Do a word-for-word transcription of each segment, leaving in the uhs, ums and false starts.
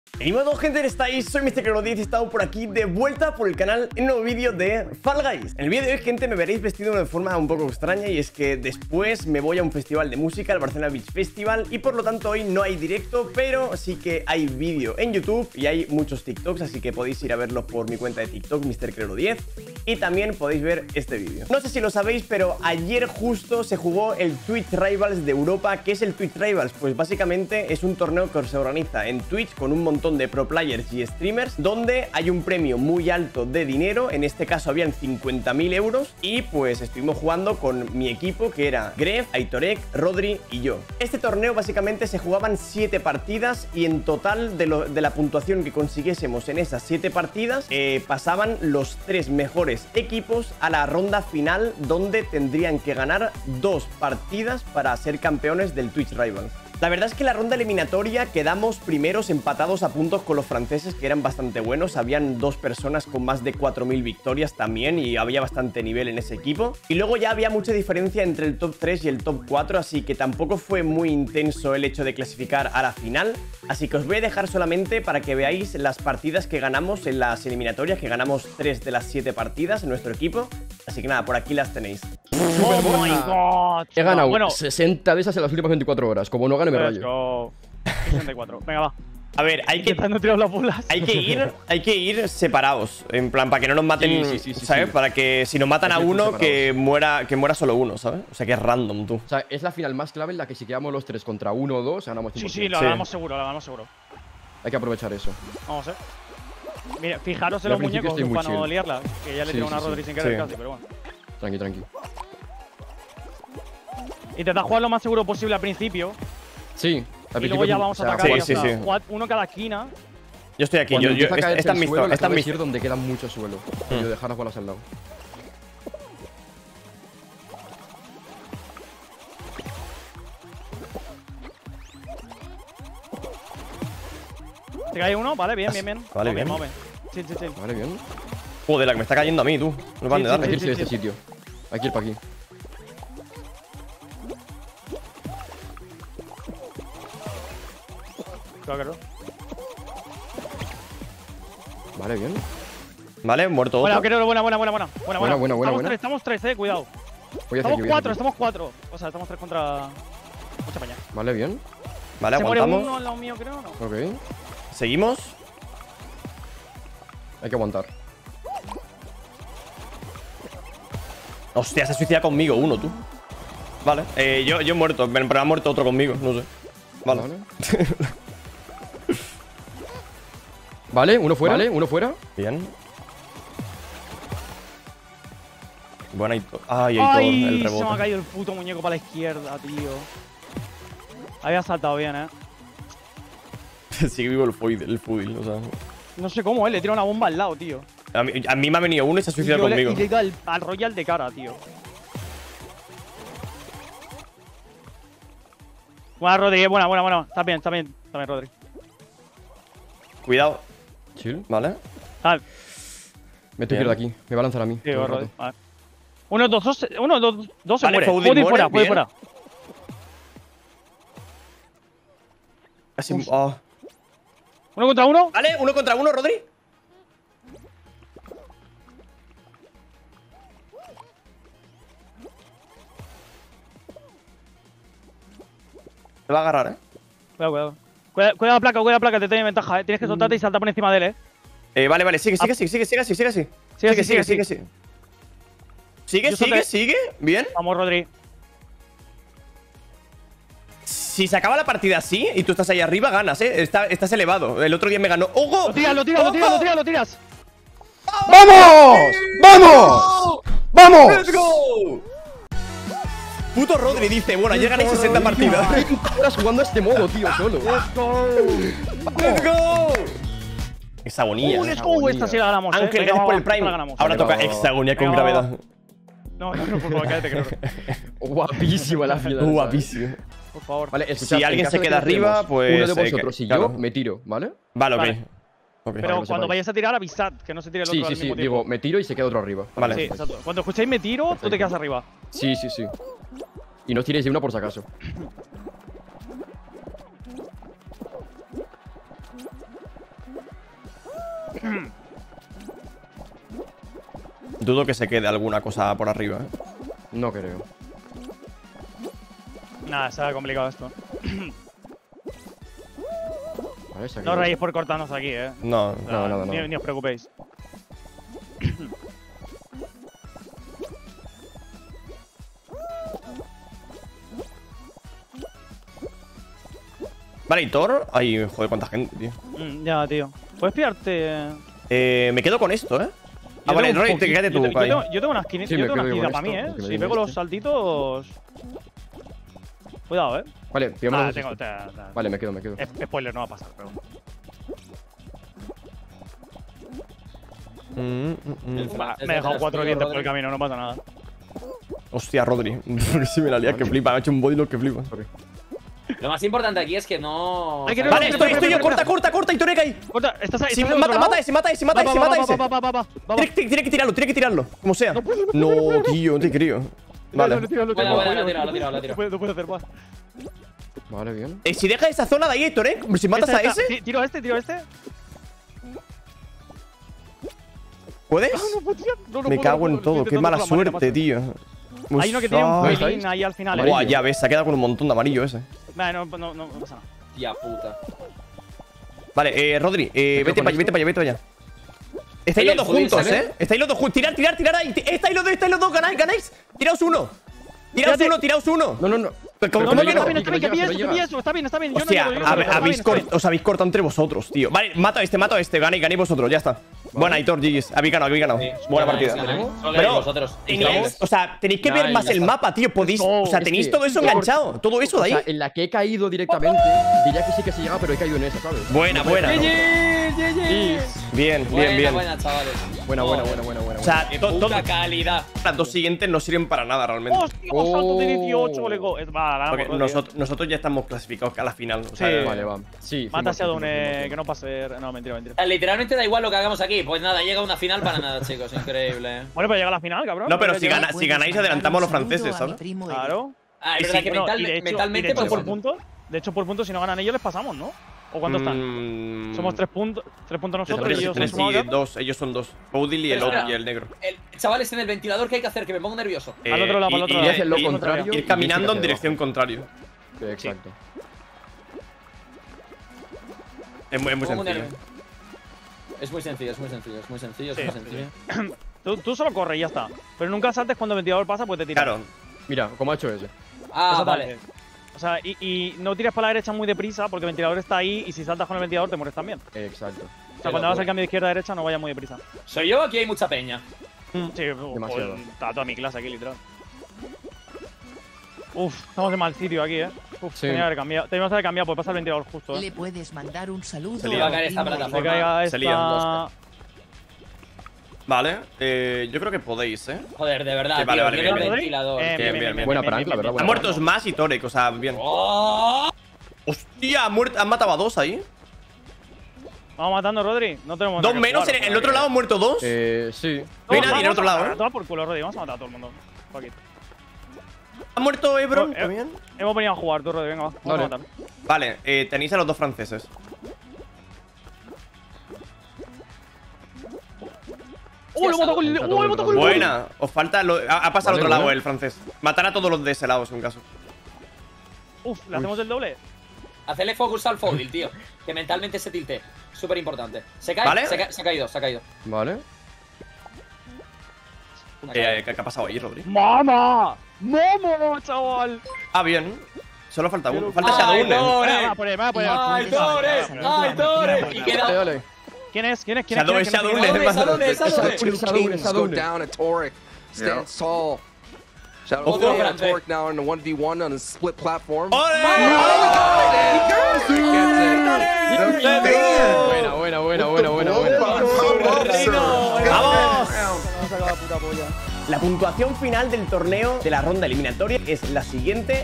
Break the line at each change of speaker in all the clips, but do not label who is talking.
Y modo, gente, estáis, soy mister Crero diez y estamos por aquí de vuelta por el canal en un nuevo vídeo de Fall Guys. En el vídeo de hoy, gente, me veréis vestido de forma un poco extraña, y es que después me voy a un festival de música, el Barcelona Beach Festival, y por lo tanto hoy no hay directo, pero sí que hay vídeo en YouTube y hay muchos TikToks, así que podéis ir a verlos por mi cuenta de TikTok, mister Crero diez, y también podéis ver este vídeo. No sé si lo sabéis, pero ayer justo se jugó el Twitch Rivals de Europa. ¿Qué es el Twitch Rivals? Pues básicamente es un torneo que se organiza en Twitch con un montón de pro players y streamers, donde hay un premio muy alto de dinero. En este caso habían cincuenta mil euros, y pues estuvimos jugando con mi equipo, que era Gref, Aitorek, Rodri y yo. Este torneo básicamente se jugaban siete partidas, y en total de, lo, de la puntuación que consiguiésemos en esas siete partidas, eh, pasaban los tres mejores equipos a la ronda final, donde tendrían que ganar dos partidas para ser campeones del Twitch Rivals. La verdad es que la ronda eliminatoria quedamos primeros, empatados a puntos con los franceses, que eran bastante buenos. Habían dos personas con más de cuatro mil victorias también, y había bastante nivel en ese equipo. Y luego ya había mucha diferencia entre el top tres y el top cuatro, así que tampoco fue muy intenso el hecho de clasificar a la final. Así que os voy a dejar solamente para que veáis las partidas que ganamos en las eliminatorias, que ganamos tres de las siete partidas en nuestro equipo. Así que nada, por aquí las tenéis.
¡Oh, my God!
He ganado
bueno,
sesenta de esas en las últimas veinticuatro horas. Como no gane, me
let's
rayo.
go. sesenta y cuatro. Venga, va.
A ver, hay que,
Intentando tirar las bolas.
hay que ir, hay que ir separados, en plan, para que no nos maten,
Sí, sí, sí, sí,
¿sabes?
sí.
Para que si nos matan
Hay
a
que ir
uno,
separados.
que muera, que muera solo uno, ¿sabes? O sea, que es random, tú.
O sea, es la final más clave en la que si quedamos los tres contra uno o dos, ganamos cien
Sí,
por
sí,
cien.
lo
Sí.
ganamos seguro, lo ganamos seguro.
Hay que aprovechar eso.
Vamos a ver. Mira, fijaros en
Yo
los
al principio
muñecos
estoy muy
para no
chill.
liarla. Que ya le
Sí,
tiró una
sí,
Rodri
sí.
sin querer
Sí.
casi, pero bueno.
Tranqui, tranqui.
Intentad jugar lo más seguro posible al principio.
Sí. Al
Y luego
principio
ya
es-
vamos a
o sea,
atacar.
sí,
y ya
sí,
está.
sí.
Jugad uno cada esquina.
Yo estoy aquí,
Cuando
yo, yo,
empieza a
esta,
caerse
esta
el
es mi
suelo,
zona,
la
esta es
clave
mi
es ir
zona.
donde queda mucho suelo. Y
Mm.
yo dejar las bolas al lado.
Te cae uno, vale, bien, bien, bien.
Vale,
Vamos
bien.
vamos bien. Sí, sí, sí.
Vale, bien.
Joder, la que me está cayendo a mí, tú. No van
Sí,
de
sí,
Hay que
darle.
irse de
sí,
este
sí.
sitio. Hay que ir para aquí.
Creo que no.
Vale, bien.
Vale, muerto
Buena,
otro.
creo, buena, buena, buena, buena. Buena,
Buena, buena, buena,
Estamos
buena.
tres, estamos tres, eh, cuidado.
Voy a hacer
Estamos
aquí, voy a
cuatro,
hacer
estamos cuatro. O sea, estamos tres contra. Mucha paña.
aquí. Vale, bien.
Vale,
Se muere uno
aguantamos.
al lado mío, creo, ¿no?
Ok.
Seguimos.
Hay que aguantar.
Hostia, se suicida conmigo uno, tú. Vale, eh, yo, yo he muerto, pero ha muerto otro conmigo, no sé. Vale.
Vale. Vale, uno fuera. Vale, uno fuera.
Bien. Buena Aitor. Ay, Aitor,
Ay,
el
se me ha
rebote.
caído el puto muñeco para la izquierda, tío. Había saltado bien, eh.
Sigue vivo el foil, el foil, o sea.
No sé cómo, eh. Le tira una bomba al lado, tío.
A mí, a mí me ha venido uno y se ha
Y
suicidado
yo le,
conmigo.
y le he ido al, al Royal de cara, tío. Buena, Rodri, eh, buena, buena, buena. Está bien, está bien. Está bien, Rodri.
Cuidado.
Chill.
Vale.
Ah,
Me tengo que ir de aquí. Me va a lanzar a mí.
tío,
todo el
Rodri.
rato.
Vale. Uno, dos, dos, uno, dos, dos se
Vale,
muere.
Foden
Foden
muere,
fuera, Foden
bien.
fuera.
Casi. ah.
Uno contra uno.
Vale, uno contra uno, Rodri. Te va a agarrar, eh.
Cuidado, cuidado. Cuidado, cuidado la placa, cuidado la placa, te tiene ventaja, eh. Tienes que soltarte y saltar por encima de él, eh.
Eh, vale, vale, sigue, sigue, sigue, sigue, sigue, sigue, sigue, sigue,
Sigue,
sigue,
sigue,
sigue,
sigue.
sigue. Sigue,
Yo
sigue,
solté-
sigue. Bien.
Vamos, Rodri.
Si se acaba la partida así y tú estás ahí arriba, ganas, eh. Está- estás elevado. El otro día me ganó. ¡Ojo!
Lo tiras, lo tiras, lo tiras, lo tiras, lo tiras.
¡Vamos! ¡Vamos! ¡Vamos!
¡Let's go! Puto Rodri dice, bueno, ayer gané sesenta partidas.
Horas jugando a este modo, tío, solo.
Let's go.
¡Let's go! Hexagonía.
Uh, let's go. Esta sí la ganamos, eh.
Ángel,
Venga,
gracias por
va,
el Prime.
esta la ganamos.
Ahora
Venga,
toca
va, va.
hexagonía con
Venga, va,
gravedad.
No, no, no, por favor, cállate, creo.
Guapísima la final.
Guapísimo.
Por favor.
Vale, escuchad,
Si alguien
en caso
se
de que
queda
nos quedemos
arriba, pues,
uno de
eh,
vosotros y
claro.
yo me tiro, ¿vale?
Vale, ok.
Vale.
Ok.
Pero
Para que lo
cuando
sepáis.
vayáis a tirar, avisad, que no se tire el otro
Sí,
al
sí, sí.
mismo tiempo.
Digo, me tiro y se queda otro arriba.
Vale.
Sí, exacto. Cuando escuchéis me tiro, tú te
Perfecto.
quedas arriba.
Sí, sí, sí. Y no os tiréis de una por si acaso.
Dudo que se quede alguna cosa por arriba, ¿eh?
No creo.
Nada, se ha complicado esto.
Vale, se ha
No
quedado.
reís por cortarnos aquí, eh.
No.
No, nada,
Ni,
nada.
ni os preocupéis.
Vale, y Thor. Ay, joder, cuánta gente, tío.
Mm, ya, tío. ¿Puedes pillarte?
Eh, me quedo con esto, ¿eh? Ah,
Yo
vale,
tengo un
Roy,
poquito-
te quédate
yo
tú,
te- yo
Kai.
tengo, yo tengo una esquinita,
Sí,
yo
me
tengo una
quedo
esquinita
con
para mí,
esto,
eh.
porque me
Si
viene
pego los
este.
saltitos. Cuidado, eh.
Vale, pillamos
Ah,
los
tengo,
estos.
te- te-
Vale, me quedo, me quedo.
es- Spoiler, no va a pasar, pero.
Mm, mm, mm.
El
Va,
francés
me he dejado
de
cuatro
Rodri.
dientes por el camino, no pasa nada.
Hostia, Rodri. Porque si me la lías que flipa. Me ha hecho un bodylock que flipa.
Sorry.
Lo más importante aquí es que no.
Hay que no-
Vale,
espera,
estoy,
espera,
estoy yo.
espera,
Corta,
espera.
corta, corta. Y Torek ahí.
Corta, estás ahí.
Sí,
estás del
mata,
otro
mata
lado.
ese, mata ese, mata
Va,
ese,
va,
mata
va,
ese.
va, va, va, va, va,
Tiene, que- tiene que tirarlo, tiene que tirarlo. Como sea.
No puedo, no puedo, no
No,
puedo.
tío, no te creo. Vale.
No, no, tío, no
Buena,
tengo
buena,
apoyo,
lo tira,
no
lo tira, lo tira.
No puedo, no puedo hacer más.
Vale, bien.
Eh, si dejas esa zona de ahí, Torek, si matas
Esta,
a
esta.
ese,
Sí, tiro a este, tiro a este.
¿puedes?
Ah, no puedo tirar. No, no
Me
puedo,
cago
no
en
puedo.
todo.
Estoy
Qué
intentando
mala
con la manera,
suerte,
macho.
tío.
Hay uno que tiene un
Ay.
pelín ahí al final, eh.
Buah, ya ves, se ha quedado con un montón de amarillo ese.
Vale, no, no, no, no pasa nada.
Tía puta.
Vale, eh, Rodri, eh,
quedo
vete
con
para allá,
esto.
vete para allá, vete para allá. Estáis
Oye,
los dos
joder,
juntos,
¿sabes?
¿eh? Estáis los dos juntos. Tirar, tirar, tirar ahí. Estáis los dos, estáis los dos. Ganáis, ganáis. Tiraos uno. Tiraos
Fíjate.
uno, tiraos uno.
No, no, no.
Pero ¿cómo-
No,
cómo
no,
que
está
no?
bien, está bien, que
Que lo
pilla
llevas,
eso,
que lo
que pilla eso. Está bien, está bien. Yo no
Hostia,
llego, yo no
hab-
llego, está
habéis
bien, está bien.
cort- os habéis cortado entre vosotros, tío. Vale, mato a este, mato a este. Ganéis, ganéis vosotros, ya está. Buena, Hitor, G G's. Habéis ganado, habéis ganado.
Sí,
Buena
ganáis,
partida.
ganáis. Solo
Pero,
ganáis vosotros.
tenéis,
Estamos-
o sea, tenéis que ver
Nice,
más
ya
el
está.
mapa, tío. Podéis, o sea,
Es
tenéis
que-
todo eso enganchado. Todo eso de
O
ahí.
sea, en la que he caído directamente, diría que sí que se llega, pero he caído en esa, ¿sabes?
Buena, buena.
G G, G G.
Bien,
Buena,
bien, bien.
buena, chavales.
Buena, buena,
Joder.
buena, buena, buena.
O sea,
Qué
to-
puta
todo-
calidad.
las dos siguientes no sirven para nada realmente.
¡Hostia! Salto de dieciocho,
Oh.
lego. Es- Va, ganamos.
Porque
Rodri, eh.
nosotros, nosotros ya estamos clasificados a la final. O sea,
Sí.
Vale, va. Sí.
Mata a
cien por cien,
Dune,
cien por cien.
que no pase. No, mentira, mentira.
O sea, literalmente da igual lo que hagamos aquí. Pues nada, llega una final para nada, chicos. Increíble.
Bueno, pero llega a la final, cabrón.
No, pero
Puede
si,
llegar.
gana- si ganáis, adelantamos a los franceses, ¿sabes?
Claro.
Ah, es
Y
verdad
si-
que
no,
mental-
y de hecho-
mentalmente
y de hecho, por
podemos-
puntos, de hecho, por puntos, si no ganan ellos, les pasamos, ¿no? ¿O cuánto están?
Mm,
Somos tres puntos, tres puntos nosotros
tres,
y ellos
tres
son
y dos. Ellos son dos. Boudil y el,
Pero
otro-
espera.
y el negro.
El, chavales, en el ventilador, ¿qué hay que hacer? Que me pongo nervioso.
Al otro lado,
Eh,
al otro
y-
lado.
y-
Haces lo
y-
contrario.
Ir
y
caminando
hacia
en dirección contraria.
abajo. Sí, exacto.
Es muy, es muy
Pongo
sencillo.
nervio- Es muy sencillo, es muy sencillo, es muy sencillo, es
Sí,
muy sencillo.
Tú, tú solo corre y ya está. Pero nunca saltes cuando el ventilador pasa, pues te tiras.
Claro.
Mira, ¿cómo ha hecho ese?
Ah, vale.
Exactamente. O sea, y, y no tires para la derecha muy deprisa porque el ventilador está ahí y si saltas con el ventilador te mueres también.
Exacto.
O sea, cuando hagas el cambio de izquierda a derecha no vayas muy deprisa.
Soy yo, aquí hay mucha peña.
Sí, uf,
Demasiado.
pues, está toda mi clase aquí, literal. Uf, estamos en mal sitio aquí, eh. Uf,
Sí.
tenía que haber cambiado. Teníamos que haber cambiado, pues pasa el ventilador justo, eh.
Le puedes mandar un saludo
Se lía.
a
Va a caer esta
primo
Que
plataforma.
caiga
Se lían
esta.
Vale. Eh, yo creo que podéis, ¿eh?
Joder, de verdad,
Sí, vale,
tío,
vale,
quiero
bien,
el
bien.
ventilador.
Eh,
Bien, bien, bien.
Buena prank, la verdad,
Han
buena
muerto
prank.
Smash y Torek, o sea, bien.
¡Oh!
Hostia, han, muerto, han matado a dos ahí.
Vamos matando, Rodri. No tenemos
Dos
nada que
menos,
jugar,
en
o sea
el otro
que-
lado han muerto dos.
Eh, sí.
No hay
Vamos,
nadie en el otro
vamos a-
lado, ¿eh?
a tomar por culo, Rodri. Vamos a matar a todo el mundo. Fuck it.
¿Ha muerto Ebron
Oh, eh.
también?
Hemos venido a jugar, tú, Rodri. Venga, va. Vamos
Dale.
a matar.
Vale, eh, tenéis a los dos franceses.
¡Oh, lo he matado con el.
Está
¡Oh,
todo
lo he
el
matado con el.
Buena. Os falta. Lo, ha, ha pasado al
Vale,
otro lado
buena.
el francés. Matar a todos los de ese lado, es un caso.
Uf, ¿le hacemos el doble?
Hacerle focus al Fodil, tío. Que mentalmente se tilte. Súper importante. ¿Se cae?
Vale.
Se, ca- se ha caído, se ha caído.
Vale.
Se ha caído.
Eh, ¿qué, qué ha pasado ahí, Rodri?
¡Mama! ¡Momo, chaval!
Ah, bien. Solo falta uno.
Pero-
Falta
¡Ay,
Shadow.
Tore!
Me va a poner, me va a poner.
¡Ay, Tore! ¡Ay, Tore! Y
Dale,
queda.
dale.
¿Quién es? ¿Quién es? ¿Quién es?
Shadow
¿Quién
es
es?
Shadow.
¿Quién es?
Sadune, Sadune, Sadune.
Two
Two
Sadune,
kings go
Sadune.
down and Torek stands tall. Shadow
Otro
Flame and
grande.
Torek now in the one v one on a split platform.
¡Ole!
Buena, buena, buena, buena, buena, buena.
¡Vamos! La puntuación final del torneo de la ronda eliminatoria es la siguiente.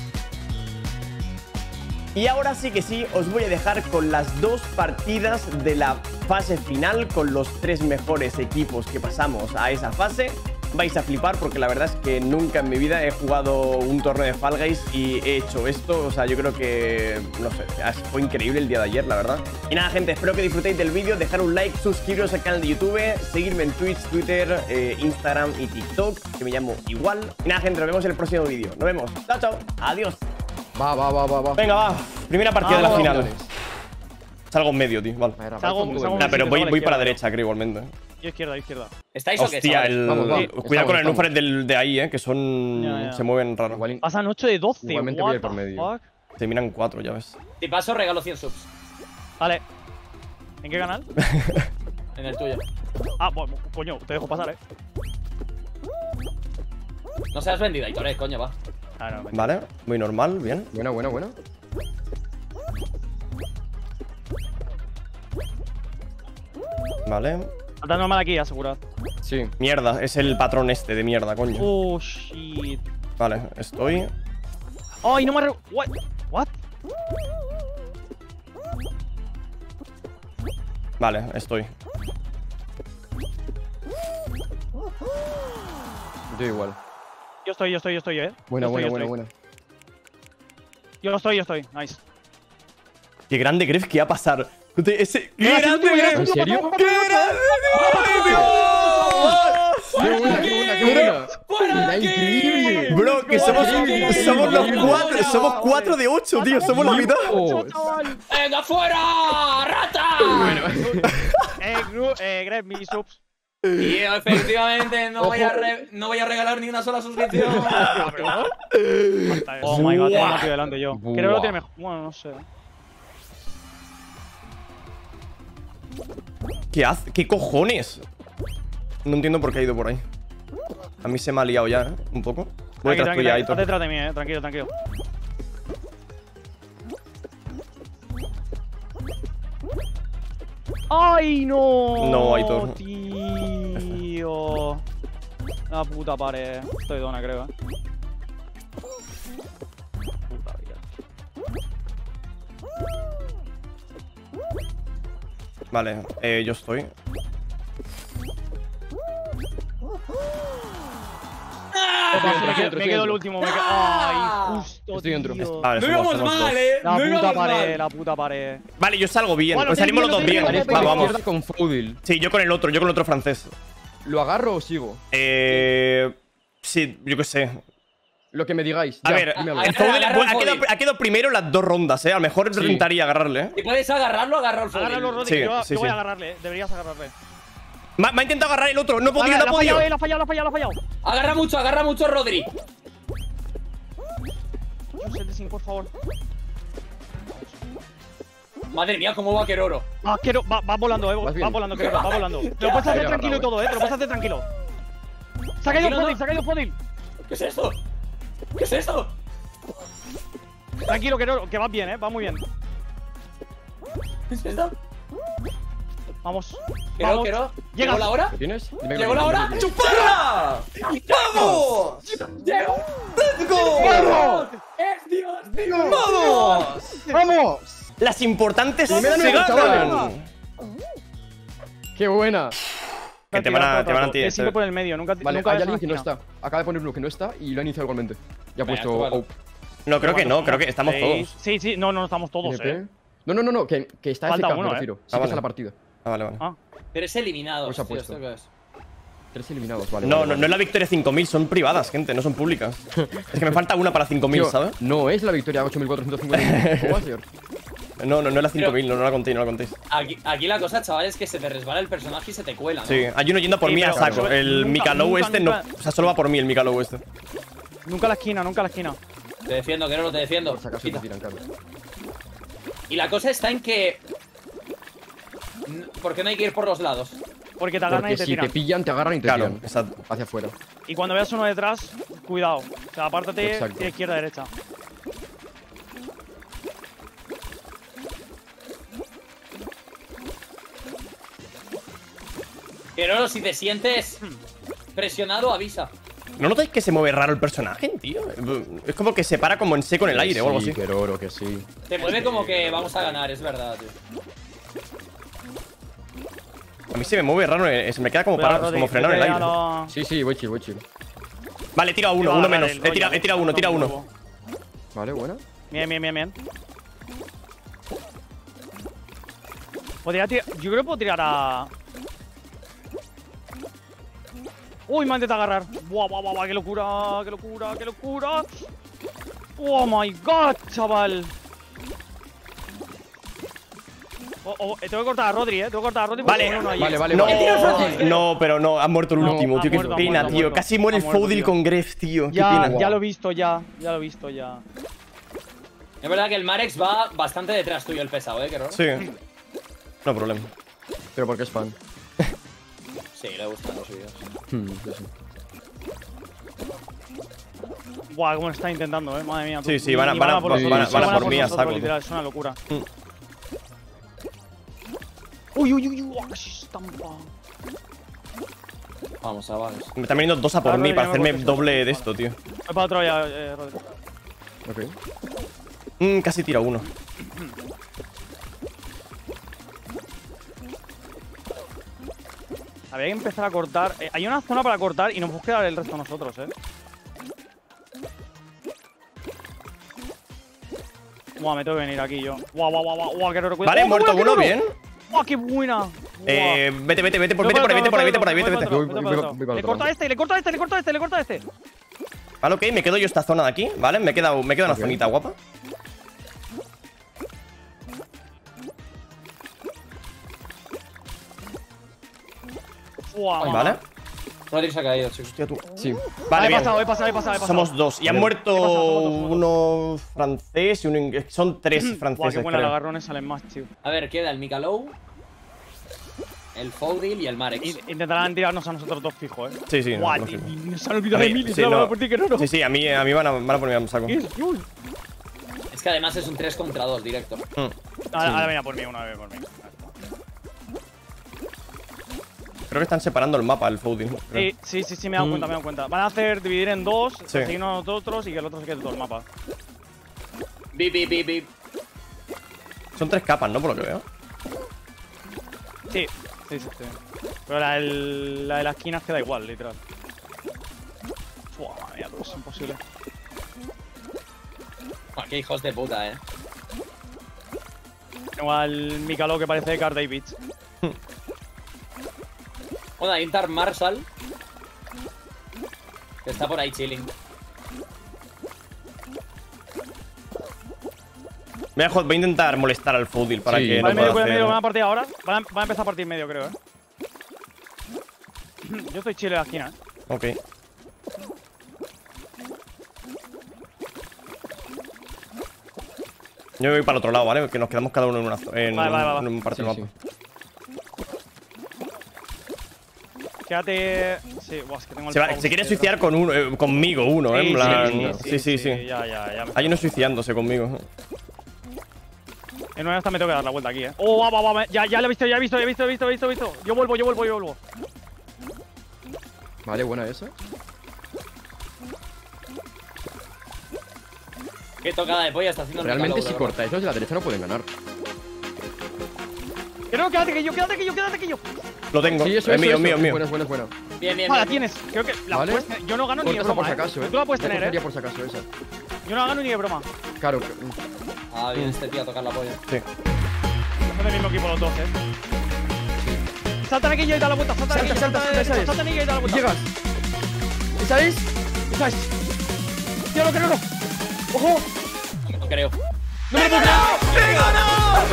Y ahora sí que sí, os voy a dejar con las dos partidas de la fase final, con los tres mejores equipos que pasamos a esa fase. vais a flipar porque la verdad es que nunca en mi vida he jugado un torneo de Fall Guys y he hecho esto. O sea, yo creo que, no sé, fue increíble el día de ayer, la verdad. Y nada, gente, espero que disfrutéis del vídeo, dejar un like, suscribiros al canal de YouTube, seguirme en Twitch, Twitter, eh, Instagram y TikTok, que me llamo igual. Y nada, gente, nos vemos en el próximo vídeo. Nos vemos. Chao, chao. Adiós.
Va, va, va, va, va.
Venga, va. Primera partida de la
Vamos.
final. Salgo en medio, tío. Vale.
A ver,
Salgo-
aparece un
salgo
duelo.
Nah, pero voy,
a la
voy para la
izquierda,
derecha, creo, igualmente.
Yo izquierda, yo izquierda.
¿Estáis o qué?
Hostia,
chavales?
el...
Vamos, va.
cuidado
Estamos,
con el
estamos.
Nufret del de ahí, eh, que son...
Ya, ya.
se mueven raro.
Igual in-
Pasan ocho de doce.
Igualmente
what
voy a ir por
the
medio.
fuck?
Se miran cuatro, ya ves.
Si paso, regalo cien subs.
Vale. ¿En qué canal?
En el tuyo.
Ah, bueno, coño, te dejo pasar, eh.
No seas vendido, Aitor, eh, coño, va.
Ah, no, mentira.
Vale, muy normal, bien.
Buena, buena, buena.
Vale.
Anda normal aquí, asegurad.
Sí.
Mierda, es el patrón este de mierda, coño.
Oh, shit.
Vale, estoy...
Ay, no me re... What? What?
Vale, estoy.
Yo igual.
Yo estoy, yo estoy, yo estoy, eh.
Buena,
Yo
buena,
estoy,
buena,
yo
buena.
estoy. Yo estoy, yo estoy. Nice.
Qué grande crees que iba a pasar. Ese... ¡Qué
Eh,
grande!
sí,
¿En serio?
¡Qué grande!
¡Qué buena, qué buena, qué buena! ¡Era increíble!
Bro, que somos,
Increíble.
somos los cuatro, somos cuatro de ocho, tío, somos la mitad.
Oh,
¡Venga, fuera! ¡Rata!
Eh, Gru, eh, Greg, mis subs.
Y efectivamente no voy, a
Ojo.
re- no voy a regalar ni una sola suscripción.
Oh my god, tengo
Buah.
más tío delante yo. Creo que lo
Buah.
tiene mejor. Bueno, no sé.
¿Qué hace? ¿Qué cojones? No entiendo por qué ha ido por ahí. A mí se me ha liado ya, ¿eh? Un poco. Voy detrás
Tranquilo, tranquilo,
tuya,
estás
Aitor.
detrás de mí, eh. Tranquilo, tranquilo. ¡Ay, no!
No, Aitor.
Tío. La puta pared. Estoy dona, creo, eh. Puta vida.
Vale, eh, yo estoy.
Me quedo, me quedo el último. Me quedo... ¡Ay, justo,
Estoy dentro.
tío!
Vale,
No
somos-
íbamos
somos
mal,
dos.
eh.
La
No
puta
íbamos
pared,
mal.
la puta pared.
Vale, yo salgo bien.
Bueno,
Pues salimos los
tengo,
dos
tengo,
bien.
tengo,
Vale,
tengo.
Vamos,
izquierda
vamos.
con Foudil.
Sí, yo con el otro, yo con el otro francés.
¿Lo agarro o sigo?
Eh. Sí, yo qué sé.
Lo que me digáis.
A
Ya,
ver,
dímelo.
a-
el Foden
agarra
bueno,
el
ha, quedado,
Foden.
ha quedado primero las dos rondas, eh. A lo mejor
Sí.
intentaría agarrarle, eh.
Si puedes agarrarlo, agarra el
Agárralo,
foil.
Rodri,
Sí,
que yo,
sí,
yo voy
sí.
a agarrarle, eh. Deberías agarrarle.
Me, ha- me ha intentado agarrar el otro. No he podido,
Vale,
no he
la ha
podido.
fallado, eh, la ha fallado, la ha fallado, la ha fallado.
Agarra mucho, agarra mucho, Rodri.
Yo sé de sin, por favor.
Madre mía, cómo va Keroro.
Ah, quiero, va, va volando, eh.
Vas
Va
bien.
volando, quiero, va volando. Te lo puedes hacer
Ahí
tranquilo y
agarrado,
todo, eh. Te lo puedes hacer tranquilo. Se ha caído
Tranquilo,
Fodil,
¿no?
se ha caído Fodil.
¿Qué es esto? ¿Qué es esto?
Tranquilo, que, que vas bien, eh. Va muy bien.
¿Qué es esto?
Vamos.
Kero,
Vamos.
Kero.
Llega.
¿Llegó la hora?
¿Lo tienes? Dime que
¿Llegó
lo
la
tienes,
hora?
dime que lo
¡Vamos!
¡Llegó!
¡Vamos!
¡Es Dios, tío!
¡Vamos!
tienes. ¡Vamos!
Las importantes
Primera
se
nivel,
ganan.
chavales. ¡Qué buena!
Que te van a, te van a
Es siempre por el medio, nunca,
Vale,
nunca
hay
ves
alguien que no
una
está. Acaba de poner uno que no está y lo ha iniciado igualmente. Ya ha
Venga,
puesto
chúpalo.
Ope.
No, creo que no, creo que estamos
esquina.
todos.
Sí, sí, no, no, estamos todos,
N P.
eh.
No, no, no, no, que, que está
Falta
F K,
uno,
me
eh.
refiero. Sí
Ah,
que
vale.
está la partida.
Ah, vale, vale.
Ah,
Pero es eliminado.
Pues ha
tío,
puesto.
¿esto qué es?
Tres eliminados, vale.
No,
vale,
no,
vale.
no es la victoria cinco mil, son privadas, gente, no son públicas. Es que me falta una para cinco mil,
Tío,
¿sabes?
no es la victoria ocho mil cuatrocientos cincuenta. ¿Cómo va a ser?
No, no, no es la cinco mil, no, no la contéis, no la contéis.
Aquí, aquí la cosa, chaval, es que se te resbala el personaje y se te cuela, ¿no?
Sí, hay uno yendo por
Sí,
mí a
pero-
saco.
pero
El
nunca-
Mikalow
nunca,
este
nunca-
no. O sea, solo va por mí el Mikalow este.
nunca a la esquina, nunca a la esquina.
Te defiendo, Keroro, te defiendo.
Por si acaso
Quita.
te tiran, claro.
Y la cosa está en que... N- ¿Por qué no hay que ir por los lados?
Porque te agarran
Porque
y te
si
tiran.
te pillan, te agarran y te
Claro,
tiran.
exacto.
Hacia afuera.
Y cuando veas uno detrás, cuidado. O sea, apártate
Exacto.
de izquierda a derecha.
Keroro, si te sientes presionado, avisa.
¿No notáis que se mueve raro el personaje, tío? Es como que se para como en seco en el aire o algo así.
Sí, Keroro, que sí.
Te mueve como que vamos a ganar, es verdad, tío.
A mí se me mueve raro, eh, se me queda como,
Cuidado,
parado,
Rodri,
como frenado en el
vete
aire.
a lo-
Sí, sí, voy chill, voy chill.
Vale, tira uno,
Tío,
uno
vale,
menos.
el
He tirado,
rollo,
he tirado uno, tira uno.
huevo.
Vale, buena.
Bien, bien, bien, bien. Podría tirar. Yo creo que puedo tirar a. Uy, me han intentado agarrar. Buah, buah, buah, buah, qué locura, qué locura, qué locura. Oh my god, chaval. Oh, oh, eh, tengo que cortar a Rodri, eh. Tengo que cortar a Rodri. porque
Vale,
se muere uno ahí.
Vale, vale,
No,
vale.
no, pero no, ha muerto el
No,
último,
ha
tío. Qué
muerto, ha
pena,
muerto, ha
tío.
muerto.
Casi muere
Ha
el
muerto,
Foudil
tío.
con Gref, tío. Qué
Ya,
pena.
ya lo he visto, ya. Ya lo he visto, ya.
Es verdad que el Marex va bastante detrás tuyo el pesado, ¿eh? Qué raro.
Sí. No problema.
Pero porque es fan.
Sí, le gustan los vídeos.
Hmm, yo sí.
Buah, cómo lo está intentando, eh. Madre mía. tú.
Sí, sí,
Ni-
van a-
ni
van a-
por
van a-
nosotros,
van a
van
por mí a
nosotros,
saco,
literal, es una locura.
Mm.
Uy, uy, uy, uy, uy, estampa.
Vamos, chavales.
Me están viniendo dos a por
Ah,
mí
Rodri,
para
no me
hacerme
cortes,
doble
Rodri.
de esto, tío.
Voy para otro ya, eh, Rodri.
Ok.
Mm, casi tira uno.
Había que empezar a cortar. Eh, hay una zona para cortar y nos podemos quedar el resto nosotros, eh. Buah, me tengo que venir aquí yo. Guau, guau, guau, guau, guau, que no
Vale, muerto uno, bien.
Guau, qué buena. Guau.
Eh, vete, vete, vete por,
Voy
vete por ahí,
para
vete por ahí,
otro,
vete por ahí,
voy
vete,
para
vete.
otro,
Voy-
voy
voy-
para
voy-
otro.
voy para
Le
otro
corta a
lado.
este, le corta a este, le corta a este, le corta a este, le corta a este.
Vale, ok, me quedo yo esta zona de aquí, ¿vale? Me queda, me queda una
Ok.
zonita guapa.
Guau,
Vale.
Rodri se ha caído, chicos.
Hostia, tú.
Sí.
Vale,
he
bien.
pasado, he pasado, he pasado, he pasado.
Somos dos. Y han
Vale.
muerto
He pasado, somos dos, somos dos.
uno francés y uno inglés. Son tres
Guau, qué
franceses,
buena,
creo.
los agarrones salen más, tío.
A ver, queda el Mikalou, el Foudil y el Marex.
In- Intentarán tirarnos a nosotros dos fijo, eh.
Sí, sí. no,
Guau,
no,
tío,
sí.
ni- se han olvidado
A
de
mí-
mí,
sí,
literal,
no.
por ti que no, no.
Sí, sí, a mí, a mí van, a, van a ponerme a saco.
¿Qué es? Uy.
Es que además es un tres contra dos directo.
Mm.
Ahora, ahora venga por mí, una vez por mí.
Creo que están separando el mapa, el Foudil.
Sí, sí, sí, sí, me he dado cuenta, me he dado cuenta. Van a hacer dividir en dos,
Sí.
seguirnos nosotros y que el otro se quede todo el mapa.
Bip, bip, bip, bip.
Son tres capas, ¿no? Por lo que veo.
Sí, sí, sí, sí. Pero la, del- la de las esquinas queda igual, literal. Buah, madre mía, pues es imposible.
Buah, qué hijos de puta, eh.
Tengo al Mikalo que parece Car David.
Bueno, hay un Tar Marshall que está por ahí chilling.
Voy a, jo- voy a intentar molestar al Foudil para
Sí.
que
Vale,
no
medio,
pueda
medio, van a
hacer...
partir ahora. Van a, van a empezar a partir medio, creo, eh. Yo estoy chile en la esquina, eh.
Ok. Yo voy para el otro lado, ¿vale? Que nos quedamos cada uno en una zo- en,
Vale, vale, vale.
en un parte
Sí,
del
sí.
mapa.
Quédate. Sí, buah, es que tengo el
Se, va-
pause,
se quiere
tío.
suicidar con uno, eh, conmigo uno, ¿eh? En plan... Sí, sí, sí.
Ya, ya, ya. me-
Hay uno suicidándose conmigo.
En una de estas me tengo que dar la vuelta aquí, eh. Oh, va, va, va. Ya, ya lo he visto, ya he visto, ya he visto, he visto, he visto, he visto. Yo vuelvo, yo vuelvo, yo vuelvo.
Vale, buena esa.
Qué tocada de polla está haciendo el
Realmente,
Mikalou,
si
de verdad.
cortáis los de la derecha, no pueden ganar.
Que no, quédate que yo, quédate que yo, quédate que yo.
Lo tengo.
Sí, eso
es
eso,
mío,
eso.
mío, mío.
Buena, buena, buena.
Bien, bien,
Ah, la
bien.
tienes. Creo que la
Vale.
puedes tener. Yo no gano ni de
Corto por
broma,
si
eh.
acaso, eh.
Tú la puedes
Yo
tener,
cogería
eh.
por si acaso esa.
Yo no gano ni de broma.
Claro. que-
Ah, bien este tío a tocar la polla.
Sí.
Son del mismo equipo los dos, eh. Salta en aquello y da la vuelta, salta en
Salta,
aquello,
salta,
salta,
salta,
salta en aquello y da la
Y
vuelta.
llegas. ¿Esa es?
Esa es. Tío, no, que no, no. ¡Ojo!
No creo.
¡No me lo puedo creer!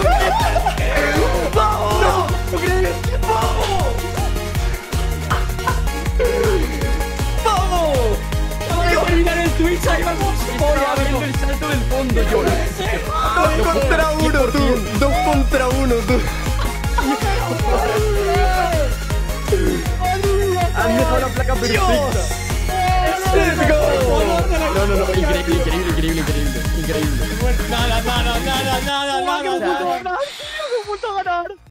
El salto del fondo, yo.
Dos contra uno, tú. Dos contra uno, tú.
Han dejado la placa perfecta. No, no, no. Increíble, increíble, increíble, increíble. Increíble.
Nada, nada, nada, nada,
¡Guau, qué
nada.
puto ganar! ¡Qué puto ganar!